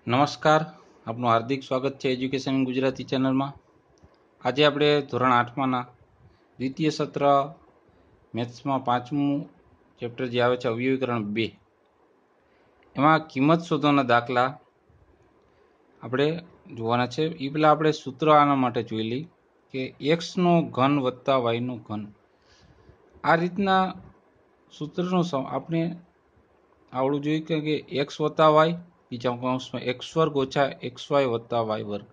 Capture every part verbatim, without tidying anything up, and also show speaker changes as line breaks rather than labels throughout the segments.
નમસ્કાર, આપનું હાર્દિક સ્વાગત છે એજ્યુકેશન ગુજરાતી ચેનલમાં। આજે આપણે ધોરણ આઠમાંના દ્વિતીય સત્ર મેથ્સમાં પાંચમું ચેપ્ટર જે આવે છે અવયવીકરણ બે, એમાં કિંમત શોધવાના દાખલા આપણે જોવાના છે। એ પહેલાં આપણે સૂત્ર આના માટે જોઈ લઈ કે એક્સનો ઘન વત્તા વાયનો ઘન, આ રીતના સૂત્રનો આપણે આવડવું જોઈએ કે એક્સ વત્તા વાય બીજા કૌંસમાં એક્સ વર્ગ ઓછા એક્સ વાય વત્તા વાય વર્ગ,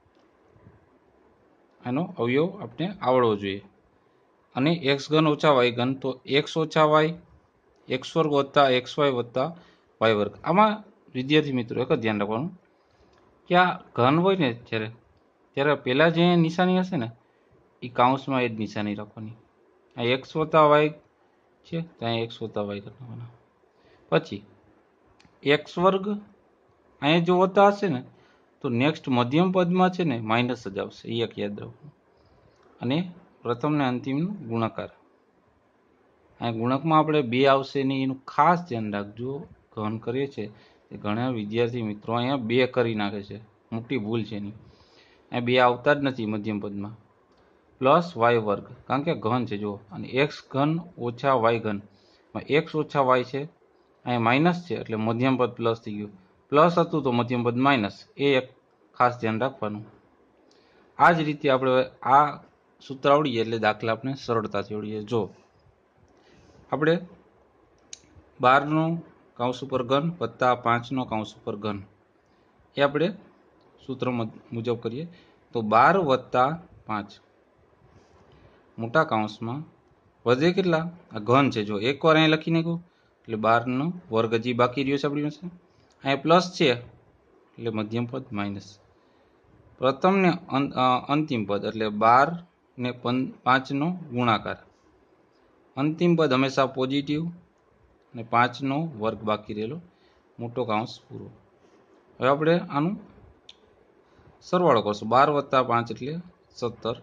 આનો અવયવ આપણે આવડવો જોઈએ। અને એક્સ ઘન ઓછા વાય ઘન તો એક્સ ઓછા વાય એક્સ વર્ગ વત્તા એક્સ વાય વત્તા વાય વર્ગ। આમાં વિદ્યાર્થી મિત્રો એક જ ધ્યાન રાખવાનું કે આ ઘન હોય ને જ્યારે ત્યારે પહેલાં જે નિશાની હશે ને એ કાઉન્સમાં એ જ નિશાની રાખવાની। આ એક્સ વત્તા વાય છે તો અહીંયા એક્સ વત્તા વાય કરવાના, પછી એક્સ વર્ગ અહીંયા જો વત્તા હશે ને તો નેક્સ્ટ મધ્યમ પદમાં છે ને માઇનસ જ આવશે, એ એક યાદ રાખવું। અને પ્રથમ ને અંતિમનું ગુણાકાર, અહીંયા ગુણકમાં આપણે બે આવશે નહીં એનું ખાસ ધ્યાન રાખજો। ઘન કરીએ છીએ તે ઘણા વિદ્યાર્થી મિત્રો અહીંયા બે કરી નાખે છે, મોટી ભૂલ છે એની। અહીંયા બે આવતા જ નથી મધ્યમ પદમાં। પ્લસ વાય વર્ગ કારણ કે ઘન છે જુઓ, અને એક્સ ઘન ઓછા વાય ઘન, એક્સ ઓછા વાય છે અહીંયા માઇનસ છે એટલે મધ્યમ પદ પ્લસ થઈ ગયું, પ્લસ હતું તો મધ્યમ પદ માઇનસ, એ એક ખાસ ધ્યાન રાખવાનું। આ જ રીતે આપણે આ સૂત્ર આવડીએ એટલે દાખલા આપણે સરળતાથી આવડીએ। જો આપણે બારનો કાઉન્સ ઉપર ઘન વત્તા પાંચનો કાઉન્સ ઉપર ઘન, એ આપણે સૂત્ર મુજબ કરીએ તો બાર વત્તા પાંચ મોટા કાઉન્સમાં વધે કેટલા, આ ઘન છે જો એક વાર અહીંયા લખી નાખ્યું એટલે બારનો વર્ગ હજી બાકી રહ્યો છે આપણી પાસે, અહીંયા પ્લસ છે એટલે મધ્યમ પદ માઇનસ, પ્રથમ ને અંતિમ પદ એટલે બાર ને પાંચનો ગુણાકાર, અંતિમ પદ હંમેશા પોઝિટિવ અને પાંચનો વર્ગ બાકી રહેલો, મોટો કાઉન્સ પૂરો। હવે આપણે આનું સરવાળો કરશું, બાર વત્તા પાંચ એટલે સત્તર,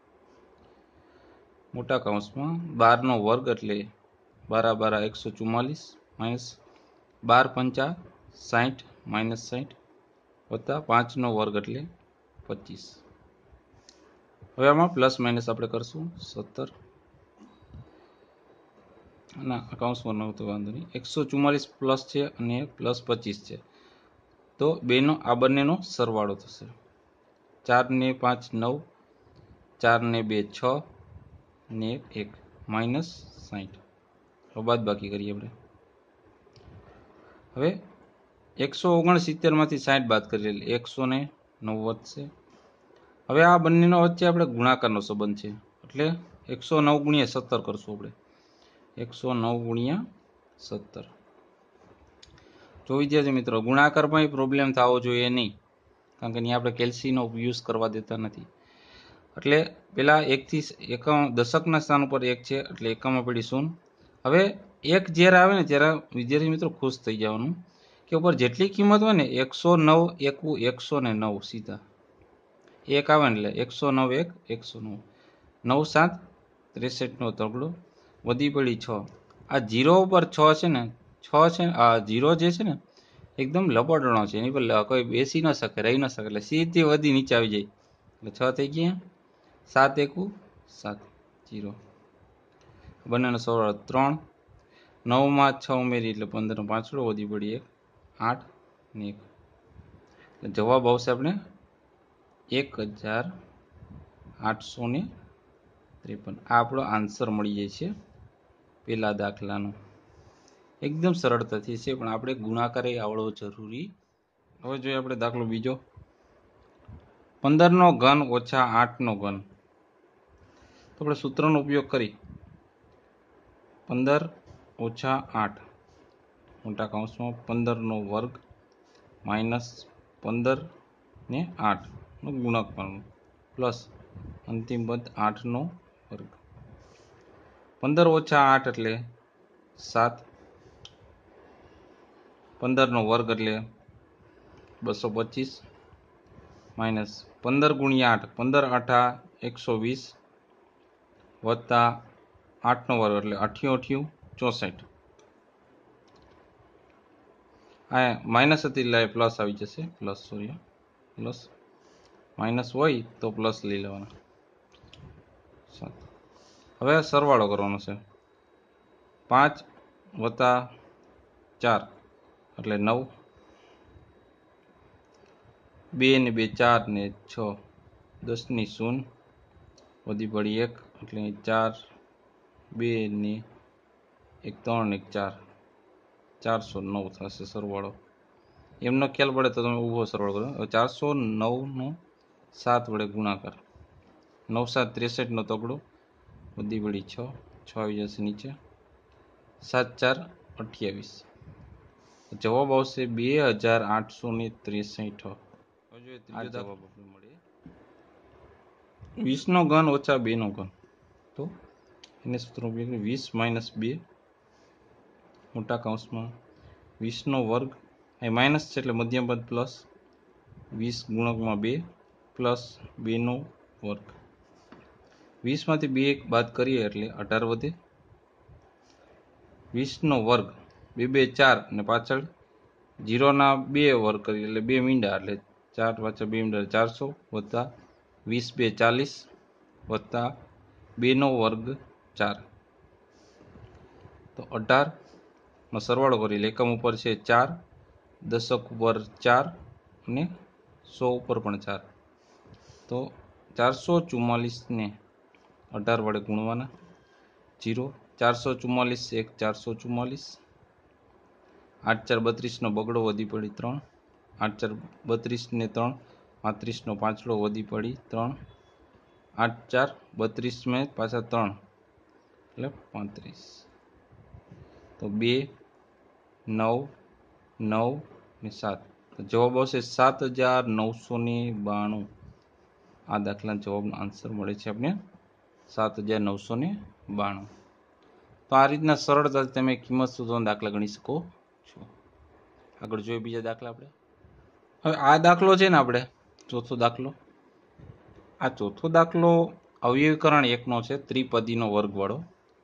મોટા કાઉન્સમાં બારનો વર્ગ એટલે બારા બારા એકસો ચુમ્માલીસ માઇનસ બાર પંચા સાઠ માઇનસ સાઠ વત્તા પાંચનો વર્ગ એટલે પચીસ। હવે આમાં પ્લસ માઇનસ આપણે કરશું સત્તર, ના અકાઉન્ટમાં ન તો વાંધો નહીં, એકસો ચુમ્માલીસ પ્લસ છે અને પ્લસ પચીસ છે તો બેનો આ બંનેનો સરવાળો થશે, ચાર ને પાંચ નવ, ચાર ને બે છ ને એક માઇનસ સાઠ, બાદ બાકી કરીએ આપણે। હવે એકસો ઓગણસિત્તેરમાંથી સાઠ બાદ કરી એટલે એકસો ને નવ વધશે। હવે આ બંનેનો વચ્ચે આપણે ગુણાકારનો સંબંધ છે એટલે એકસો નવ ગુણ્યા સત્તર કરશું આપણે, એકસો નવ ગુણ્યા સત્તર। જો વિદ્યાર્થી મિત્રો ગુણાકારમાં પ્રોબ્લેમ થવો જોઈએ નહીં, કારણ કે અહીંયા આપણે કેલ્સીનો યુઝ કરવા દેતા નથી, એટલે પેલા એકથી એકમ દશકના સ્થાન ઉપર એક છે એટલે એકમમાં પડી શૂન્ય। હવે એક જ્યારે આવે ને ત્યારે વિદ્યાર્થી મિત્રો ખુશ થઈ જવાનું કે ઉપર જેટલી કિંમત હોય ને એકસો નવ એકવું એકસો ને નવ સીધા એક આવે ને એટલે એકસો નવ એક એકસો નવ, નવ સાત ત્રેસઠનો તગડો વધી પડી છ, આ જીરો ઉપર છ છે ને, છ છે આ જીરો જે છે ને એકદમ લપટણો છે, એની પર કોઈ બેસી ન શકે રહી ન શકે, એટલે સીધી વધી નીચે આવી જાય એટલે છ થઈ ગયા, સાત એકું સાત જીરો, બંનેનો સરવાળો ત્રણ, નવમાં છ ઉમેરી એટલે પંદરનો પાંચડો વધી પડી એક, આઠ ને એક, એટલે જવાબ આવશે આપણે એક હજાર આઠસો ને ત્રેપન। આ આપણો આન્સર મળી જાય છે પેલા દાખલાનો, એકદમ સરળતાથી છે પણ આપણે ગુણાકાર આવડવો જરૂરી। હવે જોઈએ આપણે દાખલો બીજો, પંદરનો ઘન ઓછા આઠનો ઘન, તો આપણે સૂત્રનો ઉપયોગ કરી પંદર ઓછા આઠ મોટા કાઉન્સમાં પંદરનો વર્ગ માઇનસ પંદર ને આઠનો ગુણક કરવાનો પ્લસ અંતિમ પદ આઠનો વર્ગ, પંદર ઓછા આઠ એટલે સાત, પંદરનો વર્ગ એટલે બસો પચીસ માઇનસ પંદર ગુણ્યા આઠ, પંદર આઠા એકસો વીસ વત્તા આઠનો વર્ગ એટલે અઠ્યું અઠ્યું ચોસઠ, આ માઇનસ હતી એટલે પ્લસ આવી જશે, પ્લસ સોરી પ્લસ માઇનસ હોય તો પ્લસ લઈ લેવાના. સાત. હવે સરવાળો કરવાનો છે. પાંચ વત્તા ચાર એટલે નવ, બે ને બે ચાર ને છ, દસની શૂન્ય વધી પડી એક એટલે ચાર, બે ને એક ત્રણ એક ચાર, ચારસો નવ થશે સરવાળો. એમનો ખ્યાલ પડે તો તમે ઊભો સરવાળો કરો. હવે ચારસો નવનો સાત વડે ગુણાકાર, નવ સાત ત્રેસઠનો તગડો વધી પડી છ, છ આવી જશે નીચે, સાત ચાર અઠ્યાવીસ. જવાબ આવશે બે હજાર આઠસો ને ત્રેસઠ. આ જવાબ આપણે મળે વીસનો ઘન ઓછા બેનો ઘન. તો એને સૂત્ર ઉપયોગ વીસ માઇનસ બે મોટા કૌંસમાં વીસનો વર્ગ, અહીં માઇનસ છે એટલે મધ્યમ પદ પ્લસ વીસ ગુણકમાં બે પ્લસ બેનો વર્ગ. વીસમાંથી બે એક બાદ કરીએ એટલે અઢાર વધે. વીસનો વર્ગ બે બે ચાર અને પાછળ જીરોના બે વર્ગ કરીએ એટલે બે મીંડા એટલે ચાર પાછળ બે મીંડા ચારસો વત્તા વીસ બે ચાલીસ વત્તા બેનો વર્ગ ચાર, તો અઢારનો સરવાળો કરીએ. એકમ ઉપર છે ચાર, દશક ઉપર ચાર અને સો ઉપર પણ ચાર, તો ચારસો ચુમ્માલીસને અઢાર વડે ગુણવાના. જીરો, ચારસો ચુમ્માલીસ એક ચારસો ચુમ્માલીસ, આઠ ચાર બત્રીસનો બગડો વધી પડી ત્રણ, આઠ ચાર બત્રીસને ત્રણ પાંત્રીસનો પાંચડો વધી પડી ત્રણ, આઠ ચાર બત્રીસ મેં પાછા ત્રણ એટલે પાંત્રીસ, તો બે નવ નવ ને સાત, તો જવાબ આવશે સાત હજાર નવસો ને બાણું. આ દાખલા જવાબનો આન્સર મળે છે આપણે સાત હજાર નવસો ને બાણું. તો આ રીતના સરળતાથી તમે કિંમત શોધવાનો દાખલા ગણી શકો છો. આગળ જોઈએ બીજા દાખલા આપણે. હવે આ દાખલો છે ને આપણે ચોથો દાખલો, આ ચોથો દાખલો અવયવીકરણ એકનો છે, ત્રિપદીનો વર્ગવાળો.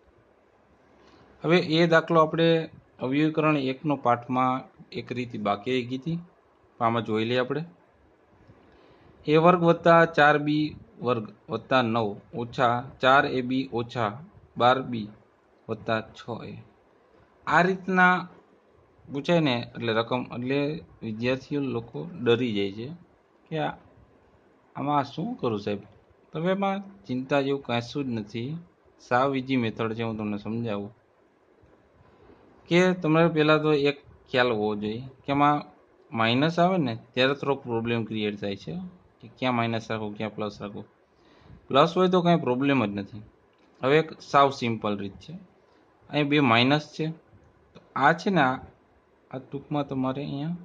હવે એ દાખલો આપણે અવયવીકરણ એકનો પાઠમાં એક રીતે બાકી આવી ગઈ હતી, આમાં જોઈ લઈએ આપણે. એ વર્ગ વત્તા ચાર બી વર્ગ વત્તા નવ ઓછા ચાર એ બી ઓછા બાર બી વત્તા છ એ. આ રીતના પૂછાય ને એટલે રકમ એટલે વિદ્યાર્થીઓ લોકો ડરી જાય છે કે આમાં શું કરું સાહેબ. તમે એમાં ચિંતા જેવું કશું જ નથી. સાવ ઇઝી મેથડ છે, હું તમને સમજાવું. કે તમારે પહેલાં તો એક ખ્યાલ હોવો જોઈએ કે એમાં માઇનસ આવે ને ત્યારે થોડોક પ્રોબ્લેમ ક્રિએટ થાય છે કે ક્યાં માઇનસ રાખો ક્યાં પ્લસ રાખો. પ્લસ હોય તો કાંઈ પ્રોબ્લેમ જ નથી. હવે એક સાવ સિમ્પલ રીત છે. અહીં બે માઇનસ છે, તો આ છે ને આ ટૂંકમાં તમારે અહીંયા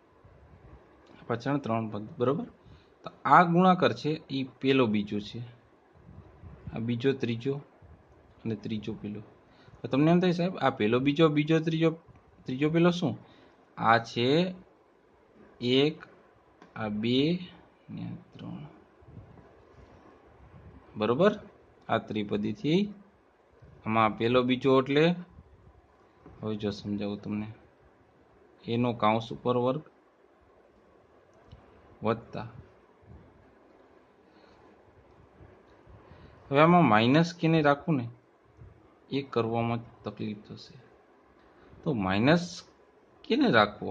પાછળ ત્રણ પદ બરાબર. તો આ ગુણાકાર છે એ પેલો બીજો છે, આ બીજો ત્રીજો અને ત્રીજો પેલો. તો તમને એમ થાય સાહેબ આ પેલો બીજો બીજો ત્રીજો ત્રીજો પેલો શું? આ છે એક, આ બે ને ત્રણ બરોબર. આ ત્રિપદીથી આમાં પેલો બીજો એટલે હવે જો સમજાવું તમને, એનો કાઉન્સ ઉપર વર્ગ વત્તા, હવે આમાં માઇનસ કેને રાખવું ને એ કરવામાં તકલીફ થશે. તો માઇનસ કેને રાખવો?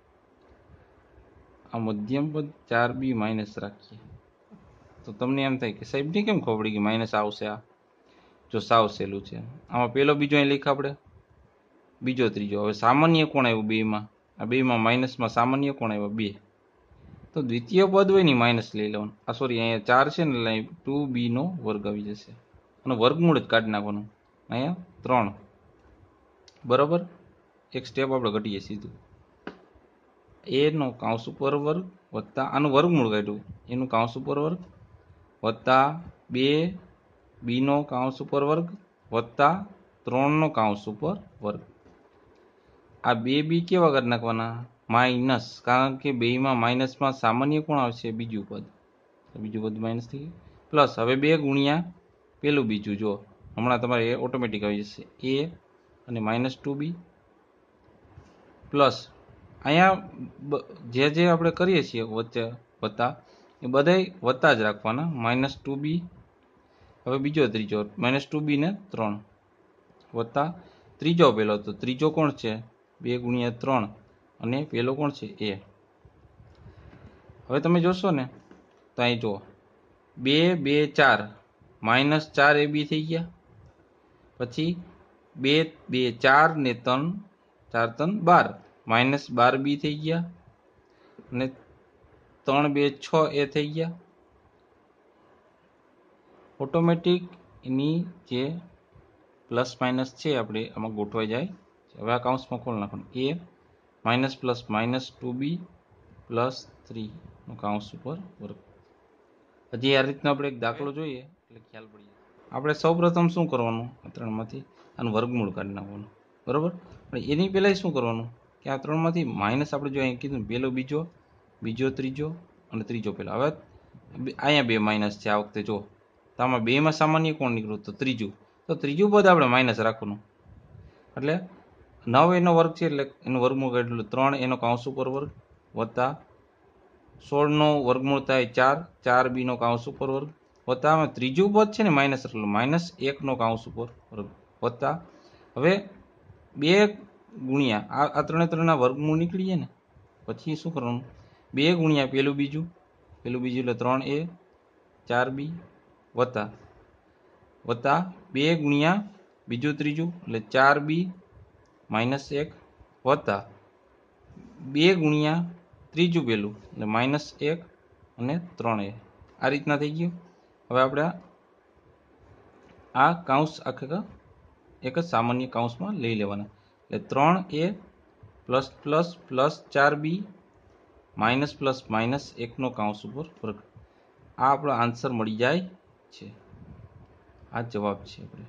આ મધ્યમ પદ ચાર બી માઇનસ રાખીએ તો તમને એમ થાય કે સાહેબ ને કેમ ખબર પડી કે માઇનસ આવશે? આ જો સાવ સહેલું છે. આમાં પેલો બીજો અહીં લખ આપણે, બીજો ત્રીજો. હવે સામાન્ય કોણ આવ્યું બેમાં? આ બેમાં માઇનસમાં સામાન્ય કોણ આવ્યો? બે. તો દ્વિતીય પદ હોય ને માઇનસ લઈ લેવાનું. આ સોરી અહીંયા ચાર છે ને એટલે ટુ બી નો વર્ગ આવી જશે અને વર્ગમૂળ જ કાઢી નાખવાનું. અહીંયા ત્રણ બરાબર. એક સ્ટેપ આપણે ઘટીએ સીધું. એનો કાઉન્સ ઉપર વર્ગ વત્તા આનું વર્ગમૂળ કાઢ્યું, એનું કાઉન્સ ઉપર વર્ગ વત્તા બે બીનો કાઉન્સ ઉપર વર્ગ વત્તા ત્રણનો કાઉન્સ ઉપર વર્ગ. આ બે બી કેવા કરી નાખવાના? માઇનસ, કારણ કે બેમાં માઇનસમાં સામાન્ય કોણ આવશે? બીજું પદ. બીજું પદ માઇનસ થઈ ગયું. પ્લસ હવે બે ગુણ્યા પેલું બીજું, જો હમણાં તમારે એ ઓટોમેટિક આવી જશે એ અને માઇનસ ટુ બી પ્લસ અહીંયા જે જે આપણે કરીએ છીએ વચ્ચે વત્તા એ બધાય વત્તા જ રાખવાના. માઇનસ ટુ બી, હવે બીજો ત્રીજો માઇનસ ટુ બી ને ત્રણ વત્તા ત્રીજો પેલો, તો ત્રીજો કોણ છે બે ગુણ્યા ત્રણ અને પેલો કોણ છે એ. હવે તમે જોશો ને તો અહીં જુઓ બે બે ચાર માઇનસ ચાર એ બી થઈ ગયા, પછી બે બે ચાર ને ત્રણ ચાર ત્રણ બાર માઇનસ બાર બી થઈ ગયા, અને ત્રણ બે છ એ થઈ ગયા. ઓટોમેટિક એની જે પ્લસ માઇનસ છે આપણે આમાં ગોઠવાઈ જાય. હવે આ કાઉન્સમાં ખોલ નાખવાનું એ minus plus minus two B plus થ્રીનો કાઉન્સ ઉપર વર્ગ. હજી આ રીતનો આપણે એક દાખલો જોઈએ એટલે ખ્યાલ પડી જાય. આપણે સૌ પ્રથમ શું કરવાનું, આ ત્રણમાંથી આનું વર્ગમૂળ કાઢી નાખવાનું, બરાબર. પણ એની પહેલાં શું કરવાનું કે આ ત્રણમાંથી માઇનસ આપણે જો અહીં કીધું પહેલો બીજો બીજો ત્રીજો અને ત્રીજો પહેલો. હવે અહીંયા બે માઇનસ છે આ વખતે જો, તો આમાં બેમાં સામાન્ય કોણ નીકળ્યું તો ત્રીજું, તો ત્રીજું પદ આપણે માઇનસ રાખવાનું. એટલે નવ એનો વર્ગ છે એટલે એનું વર્ગમૂળ કાઢેલું ત્રણ એનો કાઉન્સ ઉપર વર્ગ વત્તા સોળનો વર્ગમૂળ થાય ચાર, ચાર બીનો કાઉન્સ ઉપર વર્ગ વત્તા આમાં ત્રીજું પદ છે ને માઇનસ રાખેલું માઇનસ એકનો કાઉન્સ ઉપર વર્ગ વત્તા હવે બે ગુણ્યા આ આ ત્રણે ત્રણના વર્ગમૂળ નીકળી જાય ને પછી શું કરવાનું બે ગુણ્યા પેલું બીજું પેલું બીજું એટલે ત્રણ એ ચાર બી વત્તા વત્તા બે ગુણ્યા બીજું ત્રીજું એટલે ચાર બી માઇનસ એક વત્તા બે ગુણ્યા ત્રીજું પેલું એટલે માઇનસ એક અને ત્રણ એ. આ રીતના થઈ ગયું. હવે આપણે આ કાઉન્સ આખે એક જ સામાન્ય કાઉન્સમાં લઈ લેવાના એટલે ત્રણ એ પ્લસ પ્લસ પ્લસ ચાર બી માઇનસ પ્લસ માઇનસ એકનો કાઉન્સ ઉપર વર્ગ. આ આપણો આન્સર મળી જાય છે. આ જવાબ છે આપણે,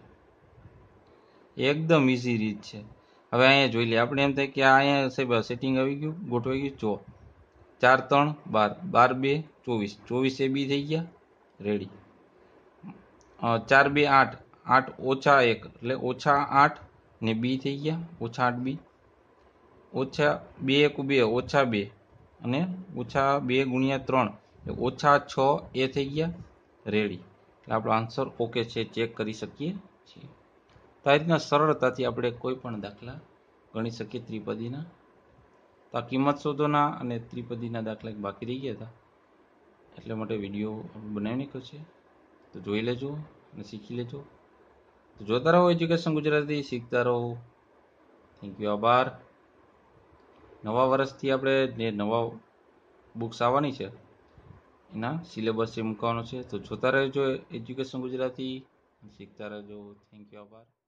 એકદમ ઇઝી રીત છે. હવે અહીંયા જોઈ લઈએ આપણે એમ થાય કે આ અહીંયા સાહેબ સેટિંગ આવી ગયું ગોઠવાઈ ગયું. જો ચાર ત્રણ બાર બાર બે ચોવીસ ચોવીસ એ બી થઈ ગયા રેડી. ચાર બે આઠ આઠ ઓછા એક એટલે ઓછા આઠ ને બી થઈ ગયા ઓછા આઠ બી ઓછા બે એક બે ઓછા બે અને ઓછા બે ગુણ્યા ત્રણ એટલે ઓછા છ એ થઈ ગયા રેડી. એટલે આપણો આન્સર ઓકે છે, ચેક કરી શકીએ છીએ. તો આ રીતના સરળતાથી આપણે કોઈ પણ દાખલા ગણી શકીએ ત્રિપદીના. તો આ કિંમત શોધોના અને ત્રિપદીના દાખલા એક બાકી રહી ગયા હતા એટલે માટે વિડીયો બનાવી નાખ્યો છે. તો જોઈ લેજો અને શીખી લેજો. તો જોતા રહો એજ્યુકેશન ગુજરાતી, શીખતા રહો. થેન્ક યુ, આભાર. નવા વર્ષથી આપણે જે નવા બુક્સ આવવાની છે એના સિલેબસ એ મૂકવાનો છે. તો જોતા રહેજો એજ્યુકેશન ગુજરાતી, શીખતા રહેજો. થેન્ક યુ, આભાર.